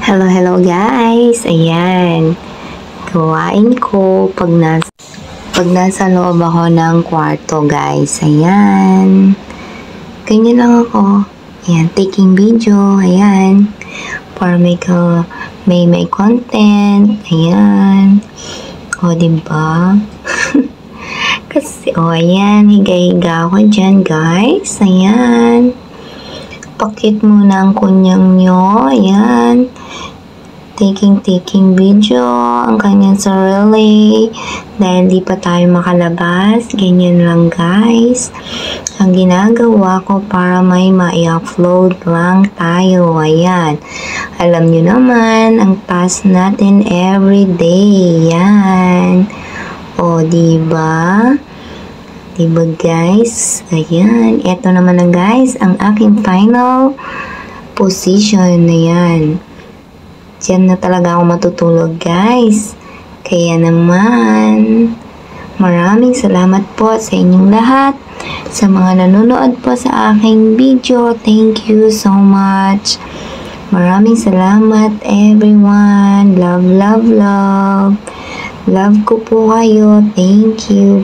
Hello guys! Ayan. Gawain ko pag nasa loob ako ng kwarto guys. Ayan. Ganyan lang ako. Ayan. Taking video. Ayan. Para may content. Ayan. O, diba? Kasi, ayan. Higa-higa ako dyan guys. Ayan. Pakit muna ang kunyang nyo. Ayan. Taking video ang kanyang sarili dahil di pa tayo makalabas. Ganyan lang guys. Ang ginagawa ko para may ma-upload lang tayo. Ayan. Alam nyo naman, ang task natin everyday. Ayan. O, diba? Diba guys? Ayan. Ito naman na guys, ang aking final position. Ayan. Diyan na talaga ako matutulog guys. Kaya naman, maraming salamat po sa inyong lahat. Sa mga nanonood po sa aking video, thank you so much. Maraming salamat everyone. Love. Love ko po kayo. Thank you.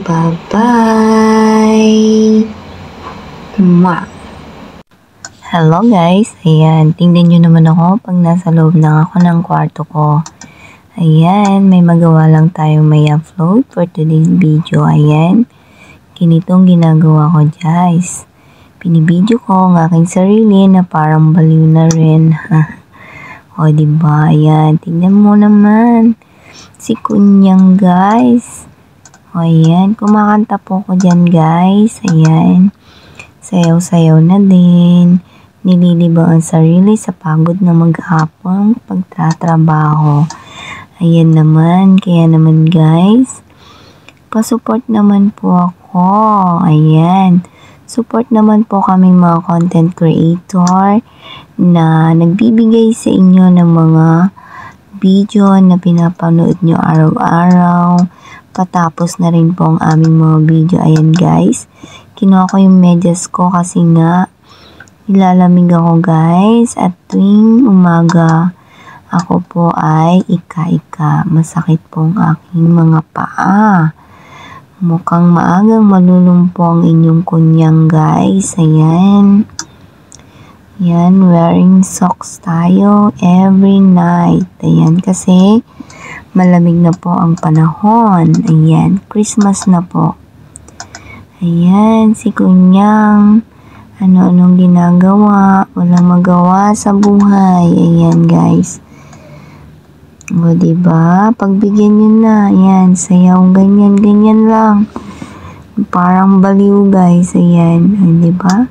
Bye-bye. Mwah. Hello guys, ayan, tingnan nyo naman ako pag nasa loob na ako ng kwarto ko. Ayan, may magawa lang tayong may upload for today's video. Ayan, ganitong ginagawa ko guys. Pinibideo ko ang aking sarili na parang baliw na rin. O diba, ayan, tingnan mo naman. Si Kunyang guys. O ayan, kumakanta po ko dyan guys. Ayan, sayaw-sayaw na din. Nililibang ang sarili sa pagod na maghapong pagtatrabaho. Ayan naman, kaya naman guys, pa-support naman po ako. Ayan, support naman po kaming mga content creator na nagbibigay sa inyo ng mga video na pinapanood nyo araw-araw. Patapos na rin po ang aming mga video. Ayan guys, kinuha ko yung medyas ko kasi nga nilalamig ako guys, at tuwing umaga ako po ay ika-ika. Masakit po ang aking mga paa. Mukhang maagang malulumpo ang inyong kunyang guys. Ayan. Ayan, wearing socks tayo every night. Ayan, kasi malamig na po ang panahon. Ayan, Christmas na po. Ayan, si Kunyang ano-anong ginagawa, walang magawa sa buhay. Ayan guys. O diba, pagbigyan nyo na. Ayan, sayaw ganyan lang. Parang baliw guys. Ayan, o diba?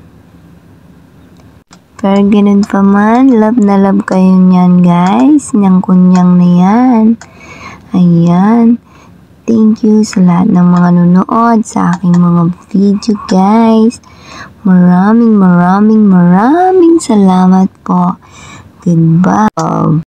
Pero ganun pa man, love na love kayo nyan guys. Niyang Kunyang na yan. Ayan. Thank you sa lahat ng mga nanonood sa aking mga video guys. Maraming salamat po. Goodbye.